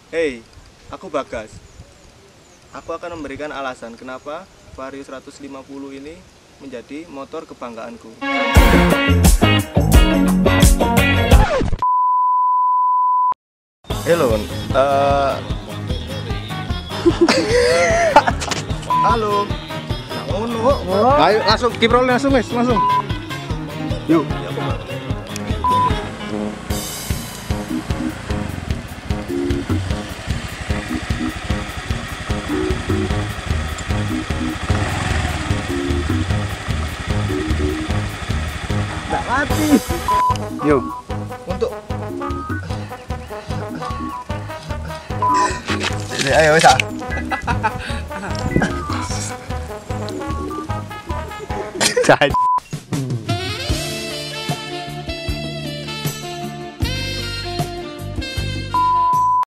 Hei, aku Bagas. Aku akan memberikan alasan kenapa Vario 150 ini menjadi motor kebanggaanku. Halo, halo. Ayo langsung kiprol langsung guys, langsung. Yuk. Nggak mati. Yuk. Untuk Ayo wes. Jadi